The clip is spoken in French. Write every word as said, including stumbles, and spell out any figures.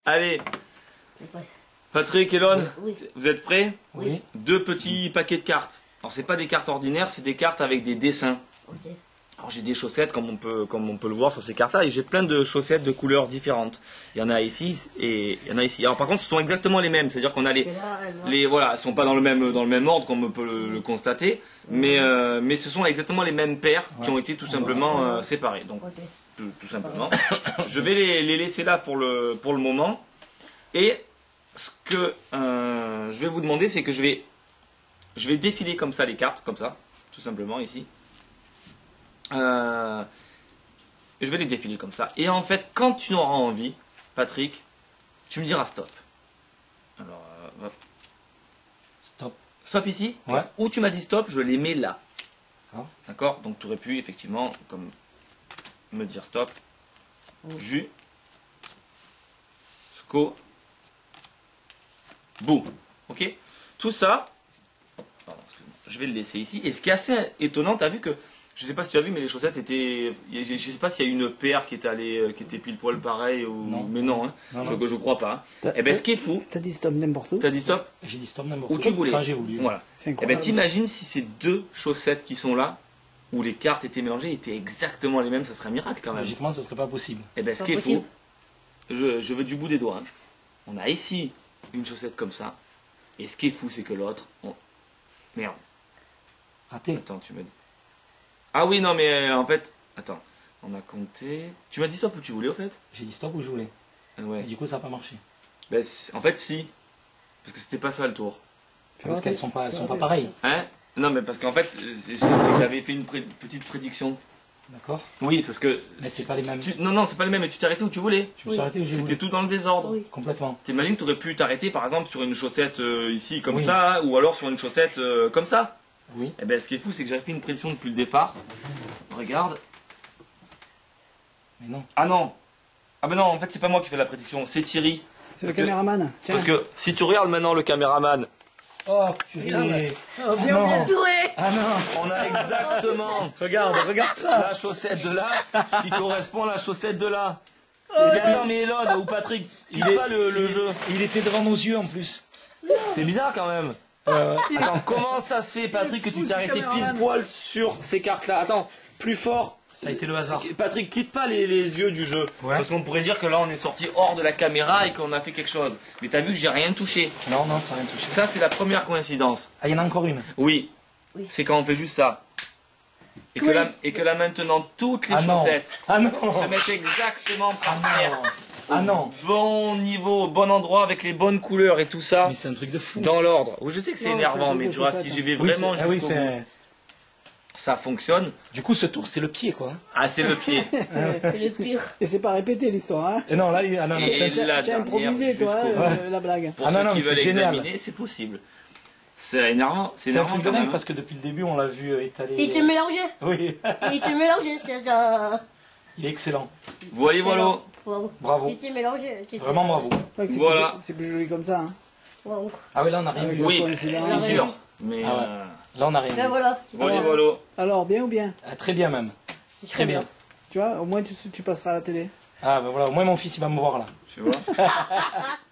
Allez, Patrick et Lon, Oui. vous êtes prêts? Oui. Deux petits paquets de cartes. Alors c'est pas des cartes ordinaires, c'est des cartes avec des dessins. Ok. Alors j'ai des chaussettes comme on peut comme on peut le voir sur ces cartes-là et j'ai plein de chaussettes de couleurs différentes. Il y en a ici et il y en a ici. Alors par contre, ce sont exactement les mêmes, c'est-à-dire qu'on a les Et là, elle va- les voilà, elles sont pas dans le même dans le même ordre comme on peut le, le constater, mais euh, mais ce sont exactement les mêmes paires qui ont été tout simplement euh, séparées. Donc Ok. tout, tout simplement. Je vais les, les laisser là pour le, pour le moment. Et ce que euh, je vais vous demander, c'est que je vais, je vais défiler comme ça les cartes, comme ça, tout simplement ici. Euh, je vais les défiler comme ça. Et en fait, quand tu n'auras envie, Patrick, tu me diras stop. Alors, euh, hop. Stop. Stop ici. Ouais. Où tu m'as dit stop, je les mets là. D'accord. D'accord. Donc tu aurais pu effectivement comme me dire stop. Jus. Sco. Bou. Ok. Tout ça. Pardon, excuse-moi, je vais le laisser ici. Et ce qui est assez étonnant, tu as vu que, je sais pas si tu as vu, mais les chaussettes étaient, je sais pas s'il y a une paire qui est allée, qui était pile poil pareil ou, Non. mais non, hein. Non, je, non. je crois pas. T'as- Et ben ce qui est fou, T'as dit stop n'importe où. t'as dit stop J'ai dit stop n'importe où tu voulais. Quand j'ai voulu. Voilà. C'est Et ben incroyable. t'imagines si ces deux chaussettes qui sont là, où les cartes étaient mélangées, étaient exactement les mêmes, ça serait un miracle quand même. Logiquement, ce serait pas possible. Et ben ce Pas qui est possible. fou, je, je veux du bout des doigts. hein. On a ici une chaussette comme ça. Et ce qui est fou, c'est que l'autre, on... merde. Raté. Attends, tu m'as dit. Ah oui, non, mais euh, en fait, attends, on a compté. Tu m'as dit stop où tu voulais, au fait? J'ai dit stop où je voulais. Ah ouais. Et du coup, ça n'a pas marché. Ben, c'est- en fait, si. Parce que c'était pas ça le tour. Parce qu'elles sont pas, elles sont pas pareilles. Hein? Non, mais parce qu'en fait, c'est c'est que j'avais fait une pré- petite prédiction. D'accord. Oui, parce que. Mais c'est pas les mêmes. tu- Non, non, c'est pas le même, mais tu t'es arrêté où tu voulais. Je me suis arrêté où j'ai C'était voulu. tout dans le désordre. Oui. Complètement. T'imagines, tu aurais pu t'arrêter par exemple sur une chaussette euh, ici comme Oui. ça, ou alors sur une chaussette euh, comme ça. Oui. Et ben ce qui est fou, c'est que j'avais fait une prédiction depuis le départ. Regarde. Mais non. Ah non. Ah ben non, en fait c'est pas moi qui fais la prédiction, c'est Thierry. C'est le Parce que- caméraman. Tiens. Parce que si tu regardes maintenant le caméraman, Oh, purée. Oh, bien, Ah, bien. non. Doué. Ah non. on a exactement, Regarde, regarde ça. la chaussette de là qui correspond à la chaussette de là. Mais attends, mais Elon ou Patrick, il est pas le, le jeu. Il était devant nos yeux en plus. C'est bizarre quand même. Euh, Attends, comment ça se fait, Patrick, que tu t'es arrêté pile poil sur ces cartes-là? Attends, plus fort. ça a été le hasard. Patrick, quitte pas les, les yeux du jeu. Ouais. Parce qu'on pourrait dire que là, on est sorti hors de la caméra et qu'on a fait quelque chose. Mais t'as vu que j'ai rien touché. Non, non, ça n'a rien touché. Ça, c'est la première coïncidence. Ah, il y en a encore une. Oui. Oui. C'est quand on fait juste ça. Et que, Oui. là, et que là, maintenant, toutes les Ah non. chaussettes Ah non. se mettent exactement par Ah terre. non. Ah non. Bon niveau, bon endroit, avec les bonnes couleurs et tout ça. Mais c'est un truc de fou. Dans l'ordre. Oui, je sais que c'est Non, énervant, c'est un mais truc tu de vois, chaussette, si j'y vais Oui, vraiment c'est- ah oui, jusqu'au bout, c'est. ça fonctionne. Du coup, ce tour, c'est le pied, quoi. Ah, c'est le pied. C'est le pire. Et c'est pas répété l'histoire, hein. Et non, là, il... ah non, non, Et c'est un- Tu la as tu as dernière improvisé, toi, hein, jusqu'au- euh, la blague. Pour Ah non, ceux non, qui mais veulent c'est génial. examiner, c'est possible. C'est énervant. C'est c'est un énervant truc de quand même. dingue hein. parce que depuis le début, on l'a vu euh, étaler. Il te mélangeait. Oui, Il te mélangeait. C'est ça. il est excellent. Voilà, voilà. Waouh. Bravo. Il te mélangeait. Tu t'es- Vraiment bravo. Ouais, que c'est Voilà. plus- C'est plus joli comme ça, hein. Waouh. Ah oui, là, on n'a rien Avec vu. le Oui, coïncidence. c'est sûr. Mais Ah ouais. euh, Là, on n'a rien Ben vu. voilà. voilà, voilà. Alors, bien ou bien? Ah, très bien, même. C'est Très bien. Tu vois, au moins tu, tu passeras à la télé. Ah, ben voilà, au moins mon fils, il va me voir là. Tu vois.